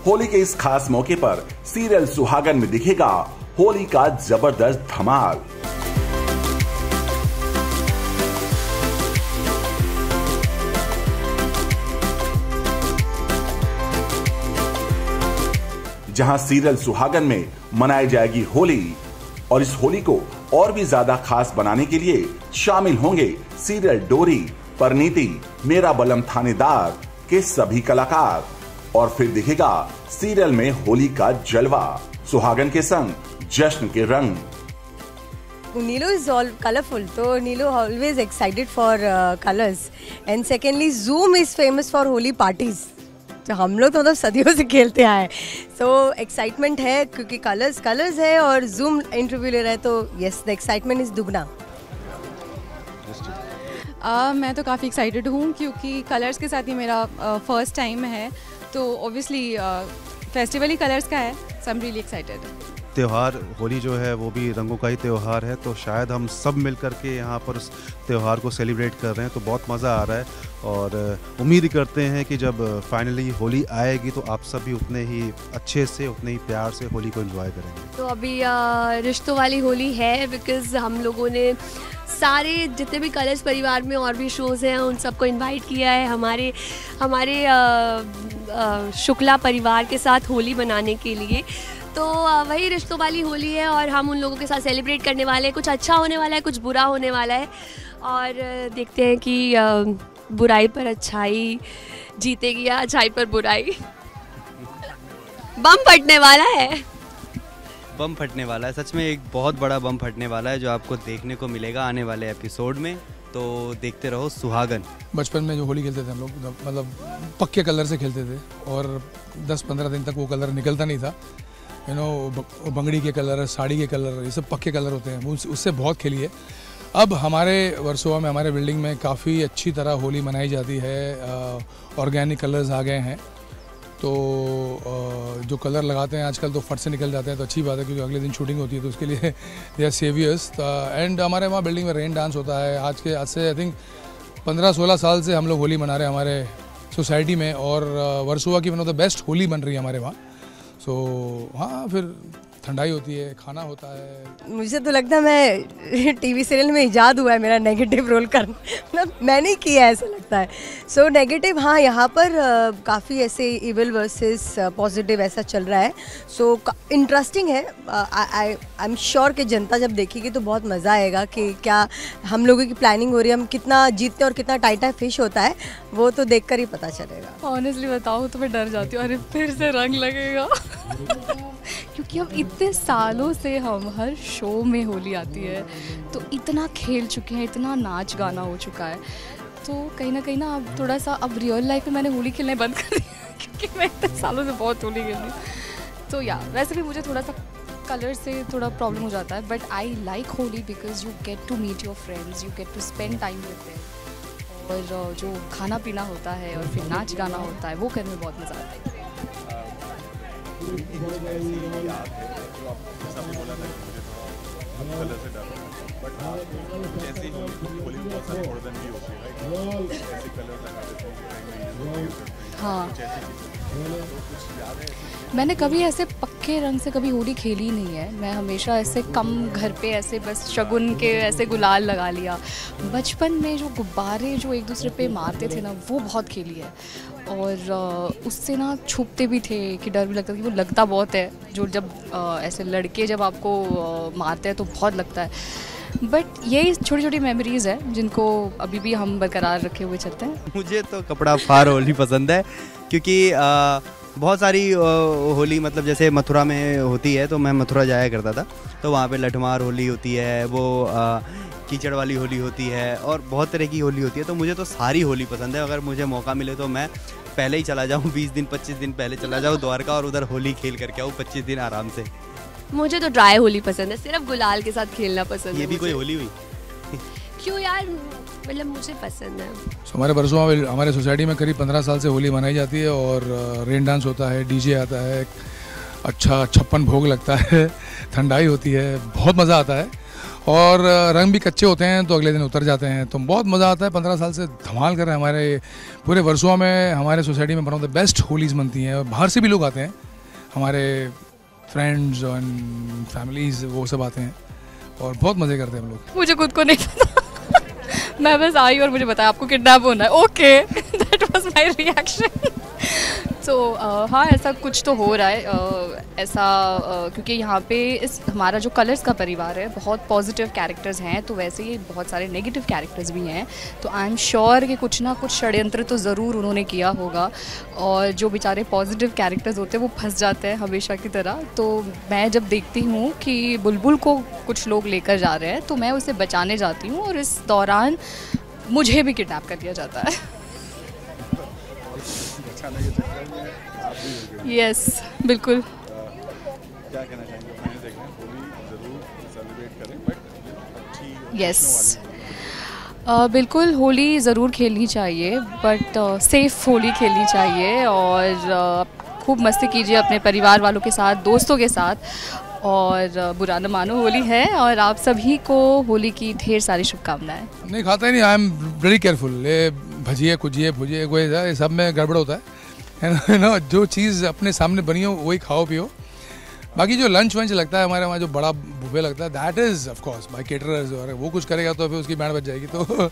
होली के इस खास मौके पर सीरियल सुहागन में दिखेगा होली का जबरदस्त धमाल। जहां सीरियल सुहागन में मनाई जाएगी होली और इस होली को और भी ज्यादा खास बनाने के लिए शामिल होंगे सीरियल डोरी, परिणीति, मेरा बलम थानेदार के सभी कलाकार और फिर दिखेगा सीरियल में होली का जलवा, सुहागन के संग जश्न के रंग। Nilo is all colorful, so Nilo always excited for colors. And secondly, Zoom is famous for holy parties. तो हम लोग तो मतलब सदियों से खेलते आए, सो एक्साइटमेंट है क्योंकि कलर्स है और जूम इंटरव्यू ले रहा है, तो यस द एक्साइटमेंट इज दुगना। मैं तो काफ़ी एक्साइटेड हूँ क्योंकि कलर्स के साथ ही मेरा फर्स्ट टाइम है, तो ऑब्वियसली फेस्टिवल ही कलर्स का है, so I am really excited. त्यौहार होली जो है वो भी रंगों का ही त्यौहार है, तो शायद हम सब मिल कर के यहाँ पर उस त्यौहार को सेलिब्रेट कर रहे हैं, तो बहुत मज़ा आ रहा है और उम्मीद करते हैं कि जब फाइनली होली आएगी तो आप सब भी उतने ही अच्छे से, उतने ही प्यार से होली को एंजॉय करेंगे। तो अभी रिश्तों वाली होली है बिकॉज़ हम लोगों ने सारे जितने भी कलर्स परिवार में और भी शोज़ हैं उन सबको इनवाइट किया है हमारे शुक्ला परिवार के साथ होली मनाने के लिए। तो वही रिश्तों वाली होली है और हम उन लोगों के साथ सेलिब्रेट करने वाले हैं। कुछ अच्छा होने वाला है, कुछ बुरा होने वाला है और देखते हैं कि बुराई पर अच्छाई जीतेगी या अच्छाई पर बुराई। बम फटने वाला है, बम फटने वाला है, सच में एक बहुत बड़ा बम फटने वाला है जो आपको देखने को मिलेगा आने वाले एपिसोड में, तो देखते रहो सुहागन। बचपन में जो होली खेलते थे हम लोग, मतलब पक्के कलर से खेलते थे और 10-15 दिन तक वो कलर निकलता नहीं था, यू नो, बंगड़ी के कलर, साड़ी के कलर, ये सब पक्के कलर होते हैं, उससे बहुत खेली है। अब हमारे वर्सोवा में, हमारे बिल्डिंग में काफ़ी अच्छी तरह होली मनाई जाती है, ऑर्गेनिक कलर्स आ गए हैं, तो जो कलर लगाते हैं आजकल तो फट से निकल जाते हैं, तो अच्छी बात है क्योंकि अगले दिन शूटिंग होती है, तो उसके लिए दे आर सेवियर्स। एंड हमारे वहाँ बिल्डिंग में रेन डांस होता है, आज से आई थिंक 15-16 साल से हम लोग होली मना रहे हैं हमारे सोसाइटी में और वर्सोवा की one of the best Holi बन रही है हमारे वहाँ। सो हाँ, फिर ठंडाई होती है, खाना होता है। मुझे तो लगता है मैं टीवी सीरियल में इजाद हुआ है मेरा नेगेटिव रोल करना, मतलब मैंने किया है ऐसा लगता है। सो नेगेटिव, हाँ, यहाँ पर काफ़ी ऐसे इविल वर्सेस पॉजिटिव ऐसा चल रहा है, सो इंटरेस्टिंग है। आई एम श्योर कि जनता जब देखेगी तो बहुत मज़ा आएगा कि क्या हम लोगों की प्लानिंग हो रही है, हम कितना जीतते हैं और कितना टाइटा फिश होता है, वो तो देख कर ही पता चलेगा। ऑनेस्टली बताऊँ तो मैं डर जाती हूँ, अरे फिर से रंग लगेगा क्योंकि अब इतने सालों से हम हर शो में होली आती है तो इतना खेल चुके हैं, इतना नाच गाना हो चुका है, तो कहीं ना अब थोड़ा सा अब रियल लाइफ में मैंने होली खेलने बंद कर दिया क्योंकि मैं इतने सालों से बहुत होली खेल रही हूँ। तो या वैसे भी मुझे थोड़ा सा कलर से थोड़ा प्रॉब्लम हो जाता है, but I like Holi because you get to meet your friends, you get to spend time with them, और जो खाना पीना होता है और फिर नाच गाना होता है वो करने में बहुत मज़ा आता है। हाँ, मैंने कभी ऐसे पक्के रंग से कभी होली खेली नहीं है, मैं हमेशा ऐसे कम घर पे ऐसे बस शगुन के ऐसे गुलाल लगा लिया। बचपन में जो गुब्बारे जो एक दूसरे पे मारते थे ना, वो बहुत खेली है और उससे ना छुपते भी थे कि डर भी लगता था कि वो लगता बहुत है, जो जब ऐसे लड़के जब आपको मारते हैं तो बहुत लगता है। बट यही छोटी छोटी मेमोरीज़ है जिनको अभी भी हम बरकरार रखे हुए चलते हैं। मुझे तो कपड़ा फाड़ होली पसंद है क्योंकि बहुत सारी होली, मतलब जैसे मथुरा में होती है तो मैं मथुरा जाया करता था, तो वहाँ पे लठमार होली होती है, वो कीचड़ वाली होली होती है और बहुत तरह की होली होती है, तो मुझे तो सारी होली पसंद है। अगर मुझे मौका मिले तो मैं पहले ही चला जाऊँ, 20 दिन 25 दिन पहले चला जाऊँ द्वारका और उधर होली खेल करके आऊँ 25 दिन आराम से। मुझे तो ड्राई होली पसंद है, सिर्फ गुलाल के साथ खेलना पसंद है। ये भी कोई होली हुई? क्यों यार, मतलब मुझे पसंद है। हमारे वर्सोवा में, हमारे सोसाइटी में करीब 15 साल से होली मनाई जाती है और रेन डांस होता है, डीजे आता है, अच्छा 56 भोग लगता है, ठंडाई होती है, बहुत मज़ा आता है और रंग भी कच्चे होते हैं तो अगले दिन उतर जाते हैं, तो बहुत मज़ा आता है। 15 साल से धमाल कर रहे हैं। हमारे पूरे वर्सोवा में हमारे सोसाइटी में one of the best Holis बनती हैं। बाहर से भी लोग आते हैं, हमारे फ्रेंड्स और फैमिलीज वो सब आते हैं और बहुत मज़े करते हैं हम लोग। मुझे खुद को नहीं पता मैं बस आई और मुझे बताया आपको किडनैप होना है, okay that was my reaction. तो हाँ, ऐसा कुछ तो हो रहा है ऐसा क्योंकि यहाँ पे हमारा जो कलर्स का परिवार है बहुत पॉजिटिव कैरेक्टर्स हैं, तो वैसे ही बहुत सारे नेगेटिव कैरेक्टर्स भी हैं। तो आई एम श्योर कि कुछ ना कुछ षड्यंत्र तो ज़रूर उन्होंने किया होगा और जो बेचारे पॉजिटिव कैरेक्टर्स होते हैं वो फंस जाते हैं हमेशा की तरह। तो मैं जब देखती हूँ कि बुलबुल को कुछ लोग लेकर जा रहे हैं तो मैं उसे बचाने जाती हूँ और इस दौरान मुझे भी किडनैप कर दिया जाता है। यस बिल्कुल। क्या कहना चाहेंगे? मैंने देखा है होली ज़रूर सेलिब्रेट करें बट अच्छी यस बिल्कुल होली ज़रूर खेलनी चाहिए बट सेफ़ होली खेलनी चाहिए और खूब मस्ती कीजिए अपने परिवार वालों के साथ, दोस्तों के साथ और बुरा न मानो होली है और आप सभी को होली की ढेर सारी शुभकामनाएं। नहीं खाता ही नहीं, आई एम वेरी केयरफुल। ये भजिए कुजिए भुजिए कोई ये सब में गड़बड़ होता है ना। जो चीज़ अपने सामने बनी हो वही खाओ पियो। बाकी जो लंच वंच लगता है हमारे वहाँ जो बड़ा बुफे लगता है that is of course buy caterers और वो कुछ करेगा तो फिर उसकी बैंड बच जाएगी। तो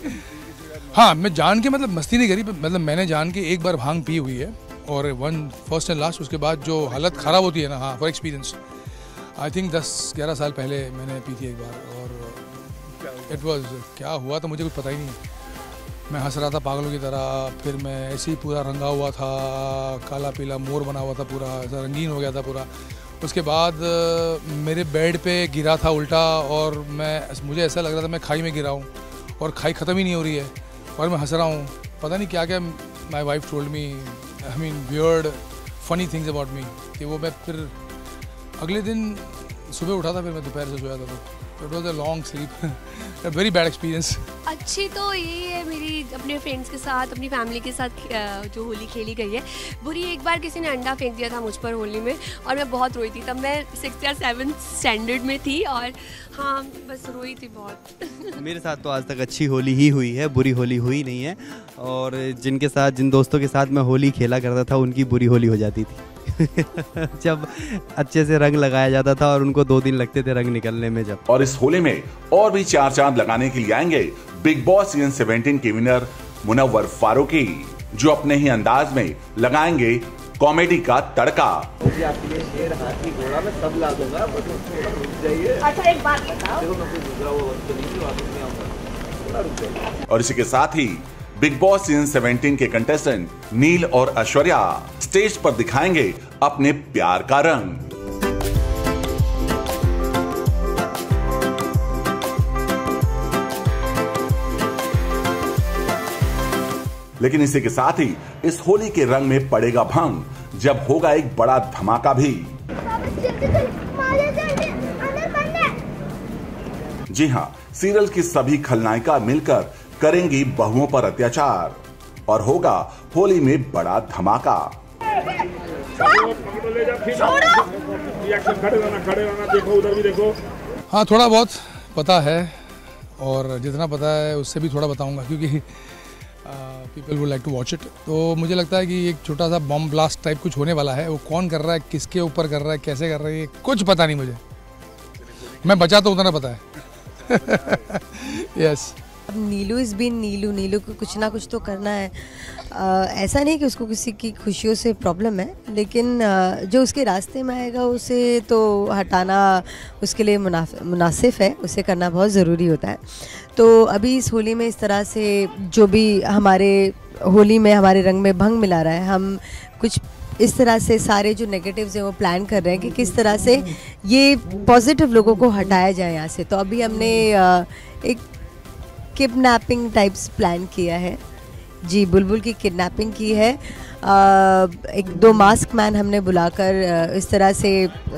हाँ, मैं जान के मतलब मस्ती नहीं करी, मतलब मैंने जान के एक बार भांग पी हुई है और फर्स्ट एंड लास्ट। उसके बाद जो हालत ख़राब होती है ना, हाँ फॉर एक्सपीरियंस आई थिंक 10-11 साल पहले मैंने पी थी एक बार और इट वाज क्या हुआ तो मुझे कुछ पता ही नहीं। मैं हंस रहा था पागलों की तरह, फिर मैं ऐसे ही पूरा रंगा हुआ था, काला पीला मोर बना हुआ था, पूरा ऐसा रंगीन हो गया था पूरा। उसके बाद मेरे बेड पे गिरा था उल्टा और मुझे ऐसा लग रहा था मैं खाई में गिरा हूँ और खाई ख़त्म ही नहीं हो रही है और मैं हंस रहा हूँ। पता नहीं क्या क्या my wife told me, I mean weird funny things about me कि वो मैं फिर अगले दिन सुबह उठा था, फिर मैं दोपहर से सोया था। तो it was a long sleep, very bad experience. अच्छी तो यही है मेरी अपने फ्रेंड्स के साथ, अपनी फैमिली के साथ जो होली खेली गई है। बुरी एक बार किसी ने अंडा फेंक दिया था मुझ पर होली में और मैं बहुत रोई थी। तब मैं 6th या 7th स्टैंडर्ड में थी और हाँ बस रोई थी बहुत। मेरे साथ तो आज तक अच्छी होली ही हुई है, बुरी होली हुई नहीं है। और जिन दोस्तों के साथ मैं होली खेला करता था उनकी बुरी होली हो जाती थी जब अच्छे से रंग लगाया जाता था और उनको 2 दिन लगते थे रंग निकलने में जब। और इस होली में और भी 4 चांद लगाने के लिए आएंगे बिग बॉस सीजन 17 के विनर मुनव्वर फारूकी, जो अपने ही अंदाज में लगाएंगे कॉमेडी का तड़का। और इसी के साथ ही बिग बॉस सीजन 17 के कंटेस्टेंट नील और ऐश्वर्या स्टेज पर दिखाएंगे अपने प्यार का रंग। लेकिन इसी के साथ ही इस होली के रंग में पड़ेगा भंग जब होगा एक बड़ा धमाका भी। जी हाँ, सीरियल की सभी खलनायिका मिलकर करेंगी बहुओं पर अत्याचार और होगा होली में बड़ा धमाका। हाँ, थोड़ा बहुत पता है और जितना पता है उससे भी थोड़ा बताऊंगा क्योंकि people would like to watch it. तो मुझे लगता है कि एक छोटा सा बम ब्लास्ट टाइप कुछ होने वाला है। वो कौन कर रहा है, किसके ऊपर कर रहा है, कैसे कर रहा है, कुछ पता नहीं मुझे। मैं बचा तो उतना पता है। यस। अब नीलू इज़ बीन नीलू को कुछ ना कुछ तो करना है। ऐसा नहीं कि उसको किसी की खुशियों से प्रॉब्लम है, लेकिन जो उसके रास्ते में आएगा उसे तो हटाना उसके लिए मुनासिब है, उसे करना बहुत ज़रूरी होता है। तो अभी इस होली में इस तरह से जो भी हमारे होली में हमारे रंग में भंग मिला रहा है, हम कुछ इस तरह से सारे जो नेगेटिव्स हैं वो प्लान कर रहे हैं कि किस तरह से ये पॉजिटिव लोगों को हटाया जाए यहाँ से। तो अभी हमने एक किडनैपिंग टाइप्स प्लान किया है जी, बुलबुल की किडनैपिंग की है। 1-2 मास्क मैन हमने बुलाकर इस तरह से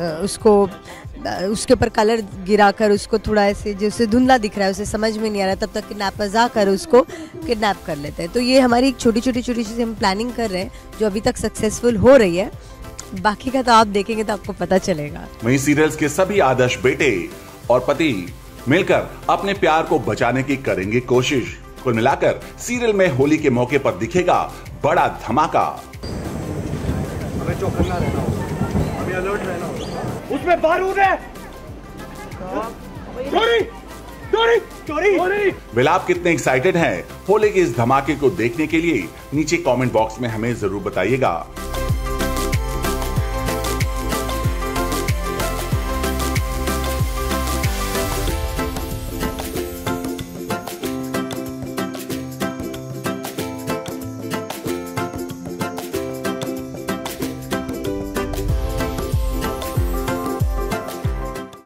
उसके ऊपर कलर गिराकर उसको थोड़ा ऐसे जैसे धुंधला दिख रहा है, उसे समझ में नहीं आ रहा, तब तक किडनैपर्स आकर उसको किडनैप कर लेते हैं। तो ये हमारी एक छोटी चीज़ें हम प्लानिंग कर रहे हैं जो अभी तक सक्सेसफुल हो रही है। बाकी का तो आप देखेंगे तो आपको पता चलेगा। वहीं सीरियल्स के सभी आदर्श बेटे और पति मिलकर अपने प्यार को बचाने की करेंगे कोशिश। कुल मिलाकर सीरियल में होली के मौके पर दिखेगा बड़ा धमाका। हमें चौकन्ना रहना होगा, हमें अलर्ट रहना होगा। उसमें बारूद है। चोरी चोरी चोरी चोरी। वेल, आप कितने एक्साइटेड हैं होली के इस धमाके को देखने के लिए? नीचे कमेंट बॉक्स में हमें जरूर बताइएगा।